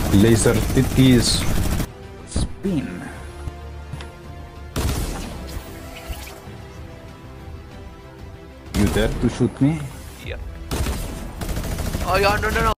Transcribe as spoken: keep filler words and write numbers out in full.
Laser titties. Spin. You dare to shoot me? Yeah. Oh yeah, no, no, no.